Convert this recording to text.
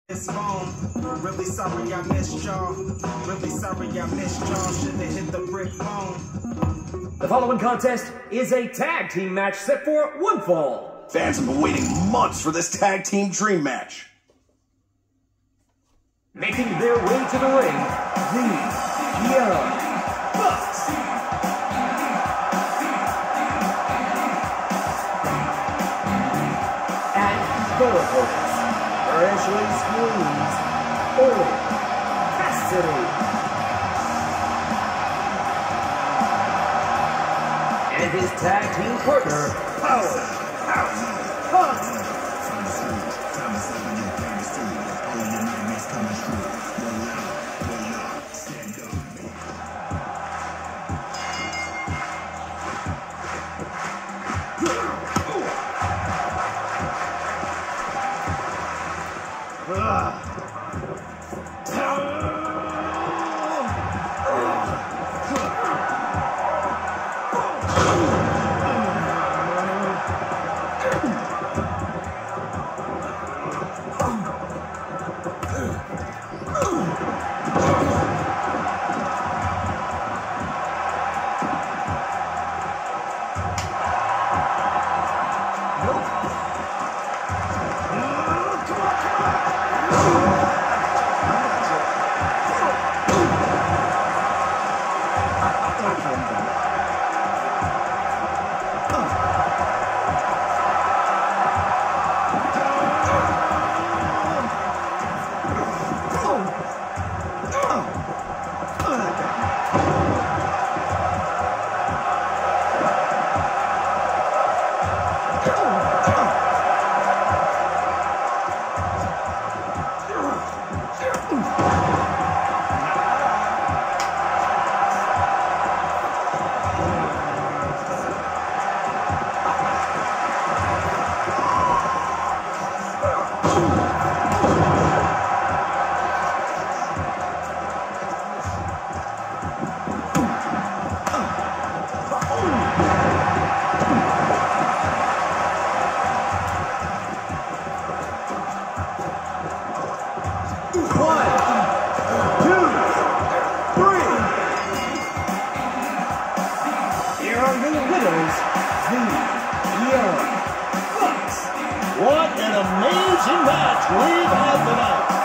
It's wrong. Really sorry I missed y'all. Really sorry I missed y'all. Should've hit the brick phone. The following contest is a tag team match set for one fall. Fans have been waiting months for this tag team dream match. Making their way to the ring, the Young Bucks. And their opponents, freshly squeezed, Orange Cassidy. And his tag team partner, Powerhouse Hobbs. What an amazing match we've had tonight.